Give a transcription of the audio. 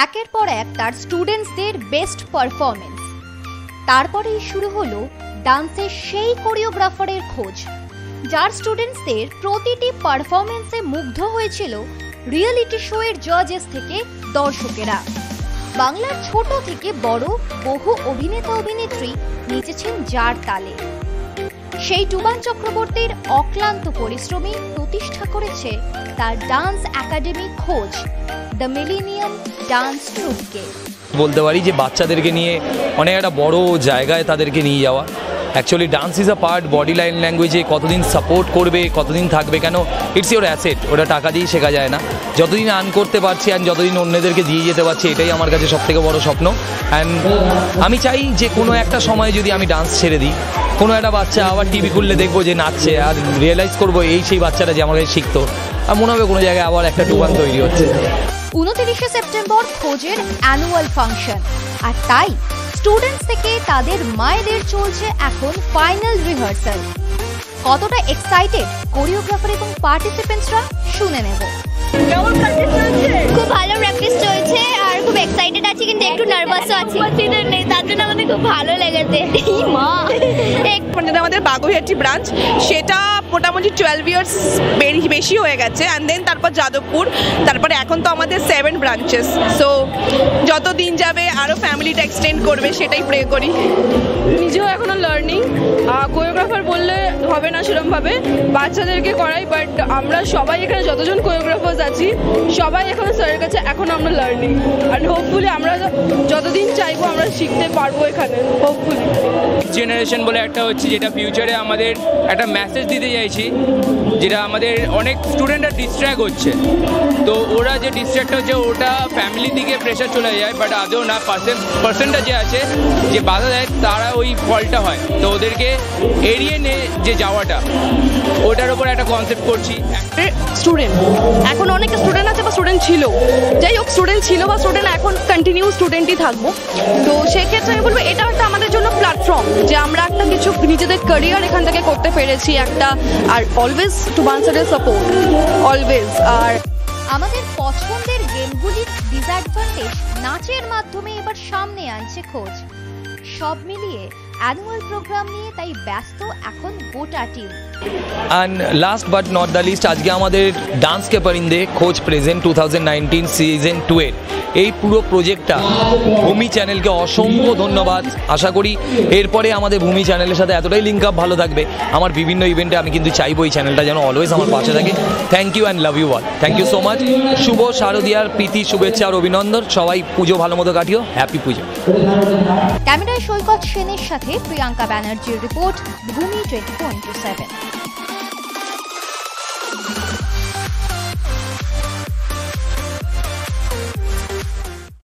একের পর এক তার স্টুডেন্টসদের বেস্ট পারফরমেন্স। তারপরেই শুরু হলো ডান্সের সেই কোরিওগ্রাফারের খোঁজ, যার স্টুডেন্টসদের প্রতিটি পারফরমেন্সে মুগ্ধ হয়েছিল রিয়েলিটি শোয়ের জাজেস থেকে দর্শকেরা। বাংলার ছোট থেকে বড় বহু অভিনেতা অভিনেত্রী নেচেছেন যার তালে। সেই টুবান চক্রবর্তীর অক্লান্ত পরিশ্রমে প্রতিষ্ঠা করেছে তার ডান্স একাডেমি খোঁজ, দ্য মিলেনিয়াম ডান্স ট্রুপকে। বলতে পারি যে বাচ্চাদেরকে নিয়ে অনেক একটা বড় জায়গায় তাদেরকে নিয়ে যাওয়া। Actually dance is a part, body ল্যাঙ্গুয়েজে কতদিন সাপোর্ট করবে, কতদিন থাকবে, কেন ইটস ইউর অ্যাসেট, ওটা টাকা দিয়ে শেখা যায় না। যতদিন আর্ন করতে পারছি অ্যান্ড যতদিন অন্যদেরকে দিয়ে যেতে পারছি, এটাই আমার কাছে সবথেকে বড় স্বপ্ন। অ্যান্ড আমি চাই যে কোনো একটা সময় যদি আমি ডান্স ছেড়ে দিই, কোনো একটা বাচ্চা আবার টিভি খুললে দেখবো যে নাচছে, আর রিয়েলাইজ করবো এই সেই বাচ্চাটা যে আমার কাছে শিখতো, আর মনে হবে কোনো জায়গায় আবার একটা টুবান তৈরি হচ্ছে। 29শে সেপ্টেম্বর খোঁজের অ্যানুয়াল ফাংশন, আর তাই স্টুডেন্টস থেকে তাদের মায়েদের চলছে এখন ফাইনাল রিহার্সাল। কতটা এক্সাইটেড কোরিওগ্রাফার এবং পার্টিসিপেন্টসরা শুনে নেব। কেমন প্র্যাকটিস চলছে? খুব ভালো প্র্যাকটিস চলছে আর খুব এক্সাইটেড আছি, কিন্তু একটু নার্ভাসও আছি। নেই, তার জন্য আমাদের খুব ভালো লেগেছে। মা আমাদের বাগুইহাটি ব্রাঞ্চ, সেটা মোটামুটি 12 ইয়ার্স বেশি হয়ে গেছে। অ্যান্ড দেন তারপর যাদবপুর, তারপরে এখন তো আমাদের 7 ব্রাঞ্চেস। সো যত দিন যাবে আরও ফ্যামিলিটা এক্সটেন্ড করবে, সেটাই প্রে করি। নিজেও এখনো লার্নিং, কোরিওগ্রাফার বললে হবে না সেরকমভাবে, বাচ্চাদেরকে করাই। বাট আমরা সবাই এখানে যতজন কোরিওগ্রাফার্স আছি সবাই এখনো স্যারের কাছে, এখনো আমরা লার্নিং। আর হোপফুলি আমরা যতদিন চাইবো আমরা শিখতে পারবো এখানে, হোপফুলি। জেনারেশন বলে একটা হচ্ছে, যেটা ফিউচারে আমাদের একটা মেসেজ দিতে চাইছি, যেটা আমাদের অনেক স্টুডেন্টরা ডিস্ট্র্যাক্ট হচ্ছে। তো ওরা যে ডিস্ট্র্যাক্ট হচ্ছে ওটা ফ্যামিলির দিকে প্রেশার চলে যায়, বাট আদৌ না, পার্সেন্টটা যে আছে যে বাধা দেয় তারা ওই ফলটা হয়। তো ওদেরকে এড়িয়ে নিয়ে যে যাওয়াটা, ওটার উপর একটা কনসেপ্ট করছি। স্টুডেন্ট এখন অনেক স্টুডেন্ট আছে বা স্টুডেন্ট ছিল, যাই হোক স্টুডেন্ট ছিল বা স্টুডেন্ট এখন কন্টিনিউ স্টুডেন্টই থাকবো। তো সেক্ষেত্রে আমি বলবো এটা একটা আমাদের জন্য প্ল্যাটফর্ম, যে আমরা একটা কিছু নিজেদের ক্যারিয়ার এখান থেকে করতে পেরেছি একটা। আর অলওয়েজ টুবান স্যারের সাপোর্ট, অলওয়েজ। আর আমাদের পছন্দের গেমগুলির ডিসঅ্যাডভান্টেজ নাচের মাধ্যমে এবার সামনে আনছে খোঁজ। সব মিলিয়ে অ্যানুয়াল প্রোগ্রাম নিয়ে তাই ব্যস্ত এখন গোটা team. And last but not the least, আজকে আমাদের ডান্স কে পরিন্দে খোঁজ প্রেজেন্ট 2019 সিজন 2 এর এই পুরো প্রজেক্টটা ভূমি চ্যানেলকে অসংখ্য ধন্যবাদ। আশা করি এরপরে আমাদের ভূমি চ্যানেলের সাথে এতটাই লিঙ্ক আপ ভালো থাকবে। আমার বিভিন্ন ইভেন্টে আমি কিন্তু চাইবো এই চ্যানেলটা যেন অলওয়েজ আমার পাশে থাকে। Thank you and love you all. Thank you so much. শুভ শারদীয়ার প্রীতি শুভেচ্ছা আর অভিনন্দন। সবাই পুজো ভালো মতো কাটিও। হ্যাপি পুজো। ক্যামেরায় সৈকত সেনের সাথে প্রিয়াঙ্কা ব্যানার্জির রিপোর্ট, ভূমি 24/7।